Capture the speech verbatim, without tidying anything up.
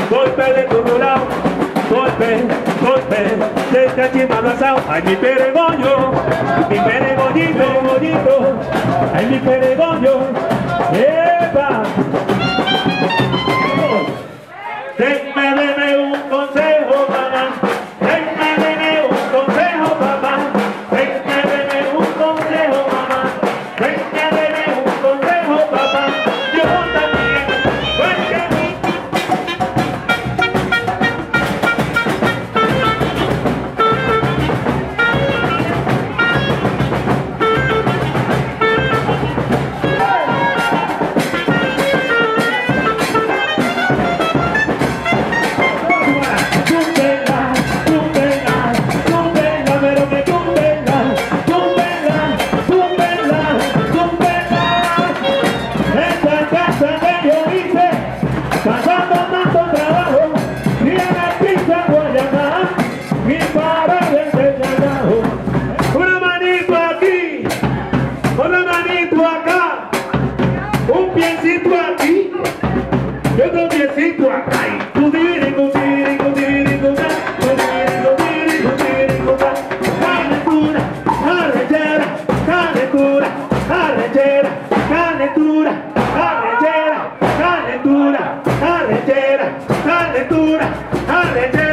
golpe de tu lado, golpe, golpe, de cachimba abrazado. Ay, mi peregollo, mi peregollito, gollito, ay, mi peregollo, ¡epa! Denme, denme un consejo, mamá. Denme, denme un consejo, papá. Denme, denme un consejo, mamá. Denme, denme un consejo, papá. Yo también, porque calentura, calentura, calentura, calentura.